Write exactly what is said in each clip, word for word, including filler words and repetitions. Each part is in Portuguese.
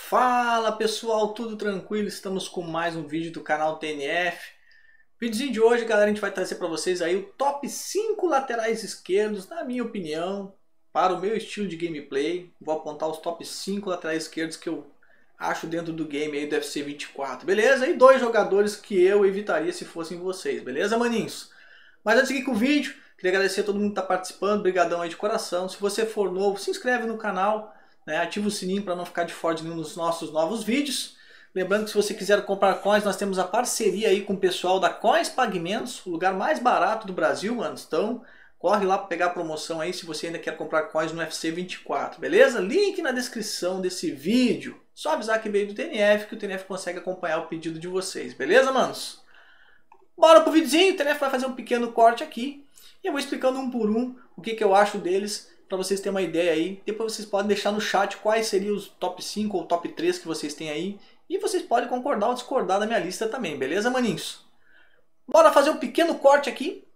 Fala pessoal, tudo tranquilo? Estamos com mais um vídeo do canal T N F. Videozinho de hoje, galera, a gente vai trazer para vocês aí o top cinco laterais esquerdos, na minha opinião, para o meu estilo de gameplay. Vou apontar os top cinco laterais esquerdos que eu acho dentro do game aí do U F C vinte e quatro, beleza? E dois jogadores que eu evitaria se fossem vocês, beleza, maninhos? Mas antes de seguir com o vídeo, queria agradecer a todo mundo que está participando, brigadão aí de coração. Se você for novo, se inscreve no canal. Né, ativa o sininho para não ficar de fora de nenhum dos nossos novos vídeos. Lembrando que se você quiser comprar coins, nós temos a parceria aí com o pessoal da Coins Pagamentos, o lugar mais barato do Brasil, mano. Então, corre lá para pegar a promoção aí se você ainda quer comprar coins no U F C vinte e quatro, beleza? Link na descrição desse vídeo. Só avisar que veio do T N F, que o T N F consegue acompanhar o pedido de vocês, beleza, manos? Bora pro videozinho, o T N F vai fazer um pequeno corte aqui e eu vou explicando um por um o que, que eu acho deles, para vocês terem uma ideia aí. Depois vocês podem deixar no chat quais seriam os top cinco ou top três que vocês têm aí. E vocês podem concordar ou discordar da minha lista também, beleza, maninhos? Bora fazer um pequeno corte aqui.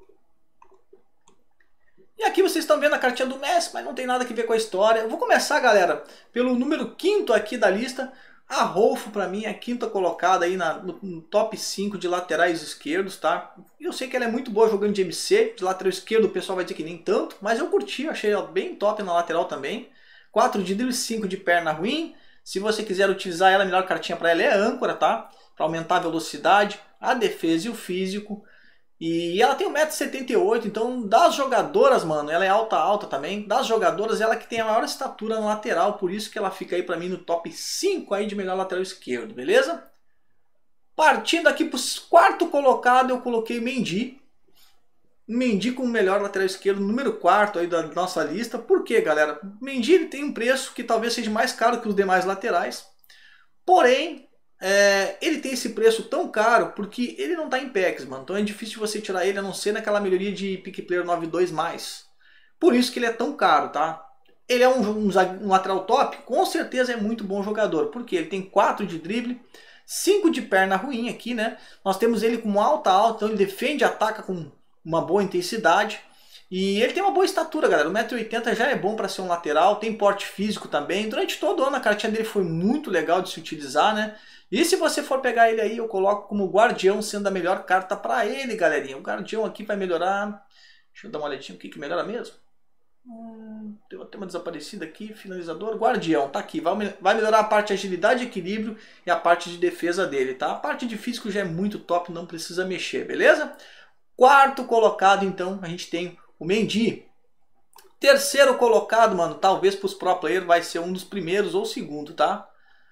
E aqui vocês estão vendo a cartinha do Messi, mas não tem nada a ver com a história. Eu vou começar, galera, pelo número quinto aqui da lista. A Rolfo, para mim, é a quinta colocada aí na, no, no top cinco de laterais esquerdos, tá? Eu sei que ela é muito boa jogando de M C, de lateral esquerdo o pessoal vai dizer que nem tanto, mas eu curti, achei ela bem top na lateral também. quatro de drible, cinco de perna ruim. Se você quiser utilizar ela, a melhor cartinha para ela é a âncora, tá? Para aumentar a velocidade, a defesa e o físico. E ela tem um metro e setenta e oito, então das jogadoras, mano, ela é alta alta também. Das jogadoras, ela que tem a maior estatura na lateral, por isso que ela fica aí pra mim no top cinco aí de melhor lateral esquerdo, beleza? Partindo aqui pro quarto colocado, eu coloquei Mendy. Mendy como melhor lateral esquerdo, número quatro aí da nossa lista. Por quê, galera? Mendy ele tem um preço que talvez seja mais caro que os demais laterais. Porém, É, ele tem esse preço tão caro porque ele não está em packs, mano. Então é difícil você tirar ele a não ser naquela melhoria de Pick Player noventa e dois mais. Por isso que ele é tão caro, tá? Ele é um, um, um lateral top, com certeza é muito bom jogador. Porque ele tem quatro de drible, cinco de perna ruim aqui, né? Nós temos ele com alta alta, então ele defende e ataca com uma boa intensidade. E ele tem uma boa estatura, galera. um metro e oitenta já é bom para ser um lateral. Tem porte físico também. Durante todo o ano a cartinha dele foi muito legal de se utilizar, né? E se você for pegar ele aí, eu coloco como guardião sendo a melhor carta para ele, galerinha. O guardião aqui vai melhorar... Deixa eu dar uma olhadinha, o que que melhora mesmo? Hum, deu até uma desaparecida aqui, finalizador. Guardião, tá aqui. Vai, vai melhorar a parte de agilidade e equilíbrio e a parte de defesa dele, tá? A parte de físico já é muito top, não precisa mexer, beleza? Quarto colocado, então, a gente tem o Mendy. Terceiro colocado, mano, talvez para os pro player vai ser um dos primeiros ou segundo, tá?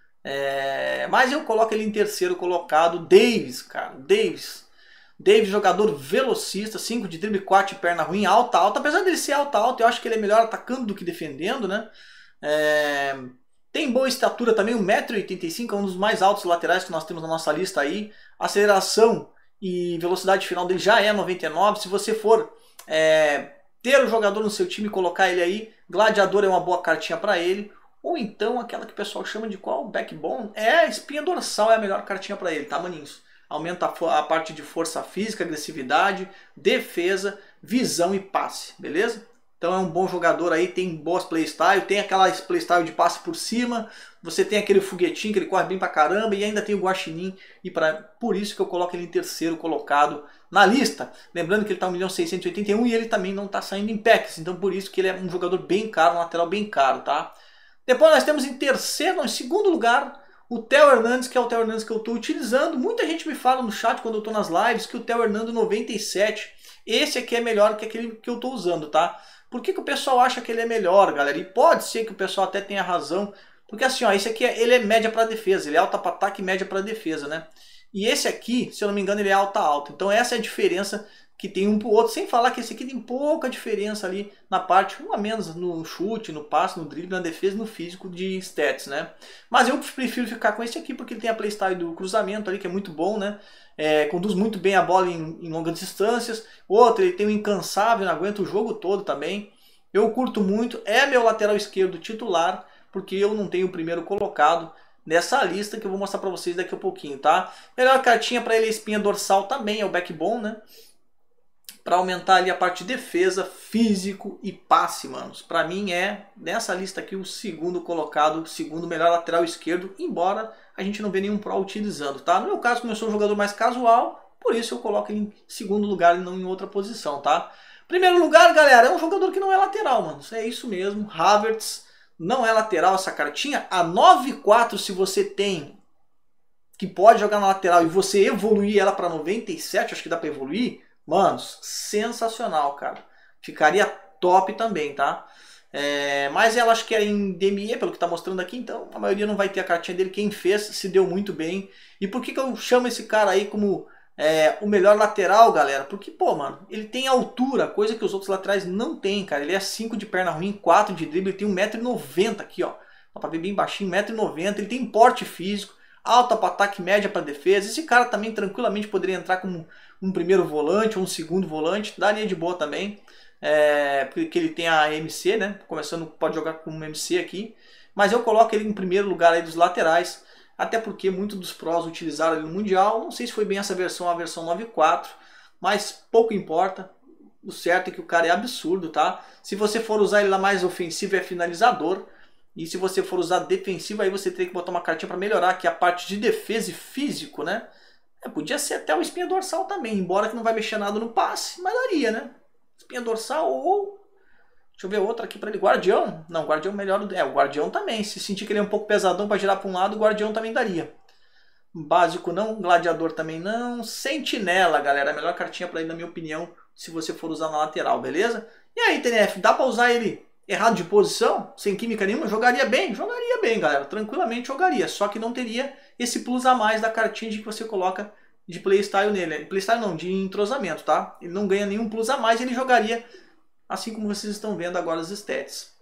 É, mas eu coloco ele em terceiro colocado, Davis, cara, Davis. Davis, jogador velocista, cinco de drible, quatro de perna ruim, alta, alta. Apesar dele ser alta, alta, eu acho que ele é melhor atacando do que defendendo, né? É, tem boa estatura também, um metro e oitenta e cinco, é um dos mais altos laterais que nós temos na nossa lista aí. Aceleração e velocidade final dele já é noventa e nove. Se você for é, ter o jogador no seu time e colocar ele aí, Gladiador é uma boa cartinha para ele. Ou então aquela que o pessoal chama de qual? Backbone. É, a espinha dorsal é a melhor cartinha para ele, tá, maninhos? Aumenta a, a parte de força física, agressividade, defesa, visão e passe, beleza? Então é um bom jogador aí, tem boas playstyle, tem aquela playstyle de passe por cima, você tem aquele foguetinho que ele corre bem pra caramba e ainda tem o guaxinim, e pra, por isso que eu coloco ele em terceiro colocado na lista. Lembrando que ele tá um milhão seiscentos e oitenta e um e ele também não tá saindo em packs, então por isso que ele é um jogador bem caro, um lateral bem caro, tá? Depois nós temos em terceiro, não, em segundo lugar, o Theo Hernandes, que é o Theo Hernandes que eu estou utilizando. Muita gente me fala no chat quando eu estou nas lives que o Theo Hernandes noventa e sete, esse aqui é melhor que aquele que eu estou usando, tá? Por que que o pessoal acha que ele é melhor, galera? E pode ser que o pessoal até tenha razão, porque assim, ó, esse aqui é, ele é média para defesa, ele é alta para ataque e média para defesa, né? E esse aqui, se eu não me engano, ele é alta alta. Então essa é a diferença que tem um pro outro, sem falar que esse aqui tem pouca diferença ali na parte, um a menos no chute, no passe, no drible, na defesa, no físico de stats, né? Mas eu prefiro ficar com esse aqui porque ele tem a playstyle do cruzamento ali, que é muito bom, né? É, conduz muito bem a bola em, em longas distâncias. Outro, ele tem um incansável, aguenta o jogo todo também. Eu curto muito, é meu lateral esquerdo titular, porque eu não tenho o primeiro colocado nessa lista que eu vou mostrar pra vocês daqui a pouquinho, tá? Melhor cartinha pra ele é a espinha dorsal também, é o backbone, né? para aumentar ali a parte de defesa, físico e passe, manos. Para mim é, nessa lista aqui, o segundo colocado, o segundo melhor lateral esquerdo, embora a gente não vê nenhum pro utilizando, tá? No meu caso, como eu sou um jogador mais casual, por isso eu coloco ele em segundo lugar e não em outra posição, tá? Primeiro lugar, galera, é um jogador que não é lateral, manos. É isso mesmo, Havertz não é lateral essa cartinha. A nove quatro, se você tem, que pode jogar na lateral e você evoluir ela para noventa e sete, acho que dá para evoluir, manos, sensacional, cara. Ficaria top também, tá? É, mas ela acho que é em D M E, pelo que tá mostrando aqui, então a maioria não vai ter a cartinha dele. Quem fez se deu muito bem. E por que que eu chamo esse cara aí como é, o melhor lateral, galera? Porque, pô, mano, ele tem altura, coisa que os outros laterais não tem, cara. Ele é cinco de perna ruim, quatro de drible, ele tem um metro e noventa aqui, ó. Dá pra ver bem baixinho, um metro e noventa. Ele tem porte físico, alta para ataque, média para defesa. Esse cara também tranquilamente poderia entrar como um primeiro volante ou um segundo volante, daria de boa também, é, porque ele tem a M C, né? Começando, pode jogar com um M C aqui, mas eu coloco ele em primeiro lugar aí dos laterais, até porque muitos dos prós utilizaram ele no Mundial. Não sei se foi bem essa versão, a versão nove quatro, mas pouco importa. O certo é que o cara é absurdo, tá? Se você for usar ele lá mais ofensivo, é finalizador. E se você for usar defensivo, aí você teria que botar uma cartinha para melhorar aqui a parte de defesa e físico, né? É, podia ser até o espinha dorsal também, embora que não vai mexer nada no passe, mas daria, né? Espinha dorsal ou... Deixa eu ver outra aqui para ele. Guardião? Não, Guardião melhor... É, o Guardião também. Se sentir que ele é um pouco pesadão para girar para um lado, o Guardião também daria. Básico não, Gladiador também não. Sentinela, galera. A melhor cartinha para ele, na minha opinião, se você for usar na lateral, beleza? E aí, T N F, dá para usar ele errado de posição? Sem química nenhuma? Jogaria bem? Jogaria bem, galera. Tranquilamente jogaria. Só que não teria esse plus a mais da cartinha de que você coloca de playstyle nele. Playstyle não, de entrosamento, tá? Ele não ganha nenhum plus a mais, ele jogaria assim como vocês estão vendo agora as stats.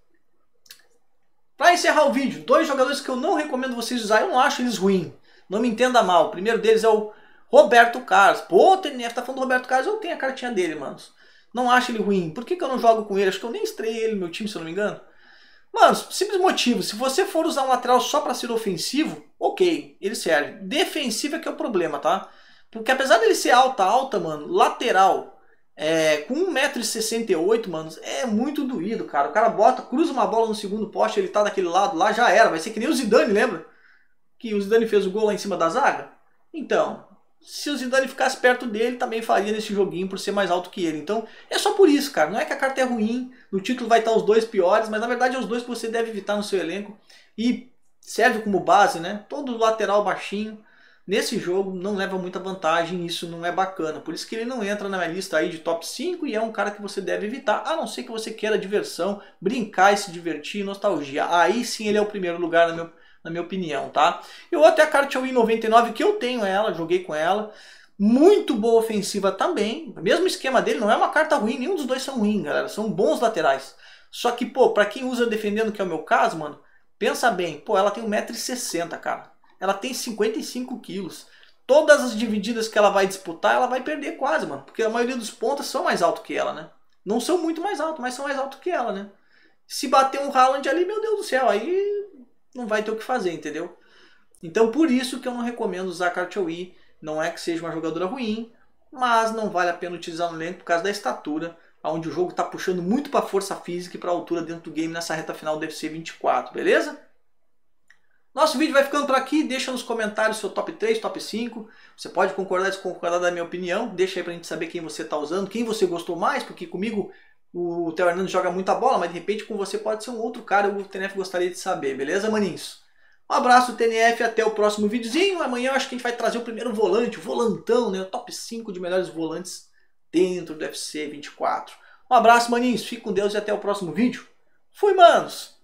Para encerrar o vídeo, dois jogadores que eu não recomendo vocês usarem, eu não acho eles ruins. Não me entenda mal. O primeiro deles é o Roberto Carlos. Pô, o T N F tá falando do Roberto Carlos, eu tenho a cartinha dele, manos. Não acho ele ruim. Por que que eu não jogo com ele? Acho que eu nem estreiei ele no meu time, se eu não me engano. Mano, simples motivo, se você for usar um lateral só para ser ofensivo, ok, ele serve. Defensivo é que é o problema, tá? Porque apesar dele ser alta, alta, mano, lateral, é, com um metro e sessenta e oito, mano, é muito doído, cara. O cara bota, cruza uma bola no segundo poste, ele tá daquele lado lá, já era. Vai ser que nem o Zidane, lembra? Que o Zidane fez o gol lá em cima da zaga? Então, se o Zidane ficasse perto dele, também faria nesse joguinho por ser mais alto que ele. Então, é só por isso, cara. Não é que a carta é ruim, no título vai estar os dois piores, mas na verdade é os dois que você deve evitar no seu elenco. E serve como base, né? Todo lateral baixinho, nesse jogo, não leva muita vantagem, isso não é bacana. Por isso que ele não entra na minha lista aí de top cinco e é um cara que você deve evitar, a não ser que você queira diversão, brincar e se divertir, nostalgia. Aí sim ele é o primeiro lugar na minha na minha opinião, tá? E o outro é a Cartwheel noventa e nove, que eu tenho ela, joguei com ela. Muito boa ofensiva também. O mesmo esquema dele, não é uma carta ruim, nenhum dos dois são ruins, galera. São bons laterais. Só que, pô, pra quem usa defendendo, que é o meu caso, mano, pensa bem, pô, ela tem um metro e sessenta, cara. Ela tem cinquenta e cinco quilos. Todas as divididas que ela vai disputar, ela vai perder quase, mano. Porque a maioria dos pontas são mais altos que ela, né? Não são muito mais altos, mas são mais altos que ela, né? Se bater um Haaland ali, meu Deus do céu, aí não vai ter o que fazer, entendeu? Então por isso que eu não recomendo usar a Cartwheel. Não é que seja uma jogadora ruim, mas não vale a pena utilizar no elenco por causa da estatura, onde o jogo está puxando muito para força física e para altura dentro do game nessa reta final do U F C vinte e quatro, beleza? Nosso vídeo vai ficando por aqui, deixa nos comentários seu top três, top cinco, você pode concordar ou desconcordar da minha opinião, deixa aí pra gente saber quem você está usando, quem você gostou mais, porque comigo o Theo Hernandes joga muita bola, mas de repente com você pode ser um outro cara, o T N F gostaria de saber, beleza, maninhos? Um abraço, T N F, até o próximo videozinho. Amanhã eu acho que a gente vai trazer o primeiro volante, o volantão, né? O top cinco de melhores volantes dentro do U F C vinte e quatro. Um abraço, maninhos, fique com Deus e até o próximo vídeo. Fui, manos!